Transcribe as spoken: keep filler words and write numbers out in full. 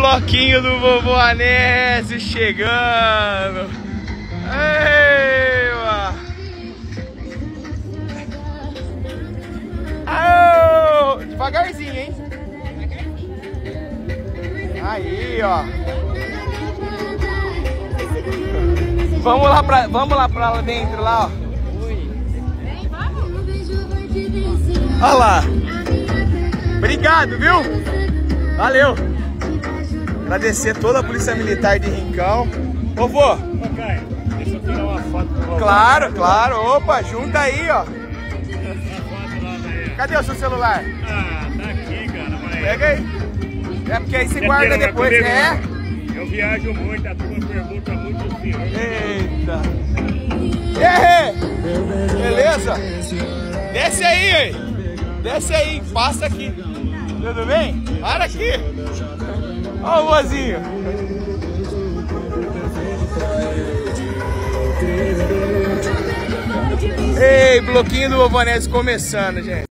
bloquinho do vovô Anésio chegando. Ei, oh, devagarzinho, hein? Aí, ó. Vamos lá pra, vamos lá pra lá dentro, lá, ó. Olha lá. Obrigado, viu? Valeu. Agradecer toda a Polícia Militar de Rincão. Vovô. Ô, Caio, deixa eu tirar uma foto com você. Claro, claro. Opa, junta aí, ó. Uma foto lá, né? Cadê o seu celular? Ah, tá aqui, cara. Mas... Pega aí. É porque aí você Quer guarda tirar depois, comigo, né? né? Eu viajo muito, a tua pergunta muito simples. Eita. E aí? Beleza? Desce aí, hein? Desce aí, passa aqui. Tudo bem? Para aqui. Ó o vozinho. Ei, bloquinho do vovô Anésio começando, gente.